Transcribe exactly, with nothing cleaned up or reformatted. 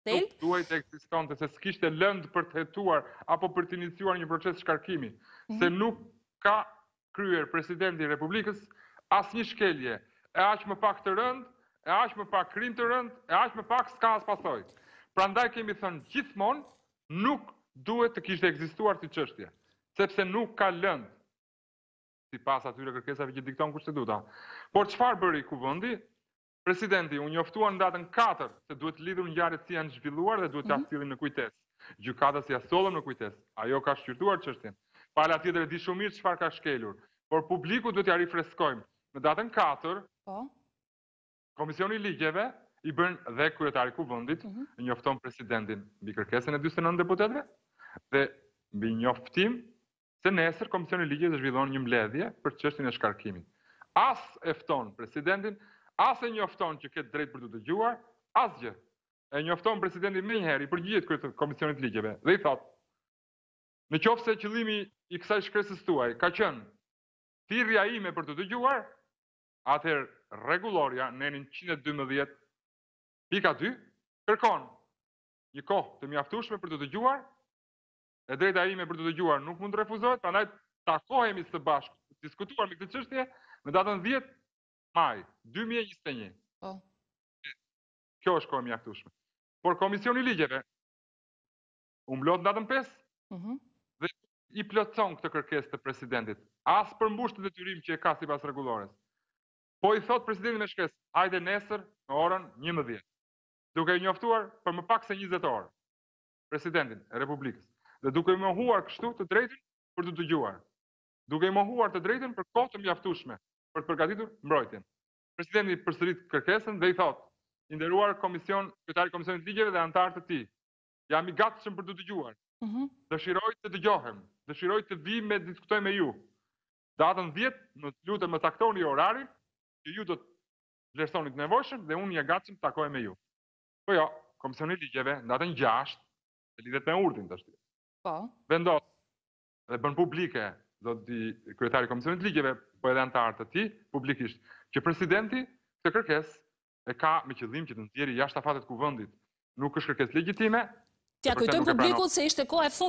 Nuk duhet të ekzistonte, se s'kishte lëndë për të hetuar apo për të iniciuar një proces shkarkimi, se nuk ka kryer presidenti i Republikës asnjë shkelje, e aq më pak të rënd, e aq më pak krim të rënd, e aq më pak s'ka as pasojë. Prandaj kemi thënë gjithmonë nuk duhet të kishte ekzistuar si çështje, sepse nuk ka lëndë sipas atyre kërkesave që dikton Kushtetuta. Por çfarë bëri Kuvendi? Presidenti u njoftua në datën katër se duhet lidhur ngjarjet si janë zhvilluar dhe duhet ta sillin në kujtesë. Gjykata si ja sollën në kujtesë. Ajo ka shqyrtuar çështjen. Pala tjetër e di shumë mirë çfarë ka shkelur, por publiku duhet t'ia rifreskojmë. Në datën katër, po, Komisioni i Ligjeve i bën dhe kryetari i Kuvendit e njofton presidentin mbi kërkesën e dyzet e nëntë deputetëve dhe mbi njoftim se nesër Komisioni i Ligjeve zhvillon një mbledhje për çështjen e shkarkimit. As e fton presidentin, as e njofton që ketë drejt për të dëgjuar, asgjë. E njofton presidentin më njëherë, i përgjigjet kryetarët Komisionit të Ligjeve dhe i thotë: "Në qoftë se qëllimi i kësaj shkresës tuaj ka qenë thirrja ime për të dëgjuar, atëherë rregulloria në enin njëzet e dymbëdhjetë pika dy kërkon një kohë të mjaftueshme për të dëgjuar, e drejta ime për të dëgjuar nuk mund të refuzohet, prandaj takohemi së bashku të diskutuar me këtë çështje në datën dhjetë maj dy mijë e njëzet e një. Po. Kjo është kohë mjaftueshme. Por Komisioni i Ligjeve u mblodh datën pesë dhe i plotson këtë kërkesë të presidentit. As përmbush të detyrim që e ka sipas rregullores. Po i thot presidenti me shkresë: "Hajde nesër në orën njëmbëdhjetë." Duke i njoftuar për më pak se njëzet orë presidentin e Republikës dhe duke i mohuar kështu të drejtën për të dëgjuar. Duke i mohuar të drejtën për kohë të mjaftueshme për të përgatitur mbrojtjen. Presidenti përsërit kërkesën dhe i thotë: "I nderuar komision, kryetari i Komisionit të Ligjeve dhe anëtarë të tij, jam i gatshëm për të dëgjuar. Dëshiroj të dëgjohem, dëshiroj të vi me diskutoj me ju. Datën dhjetë, më lutem më caktoni orarin që ju do të vlerësoni të nevojshëm dhe unë jam i gatshëm të takohem me ju." Po jo, Komisioni i Ligjeve datën gjashtë, e lidhet me urdhrin tash. Po. Vendos dhe bën publike, do të di kryetari i Komisionit të Ligjeve, po edhe anëtarët të tij, publikisht, që presidenti këtë kërkesë e ka me qëllim që të nxjerrë jashtë afatet Kuvendit. Nuk është kërkesë legjitime. T'ja kujtojmë publikut se ishte koha e fundit